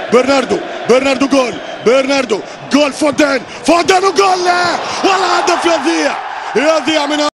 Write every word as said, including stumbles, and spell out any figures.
برناردو برناردو جول برناردو جول فودن فودن وجول والله هدف يضيع يضيع من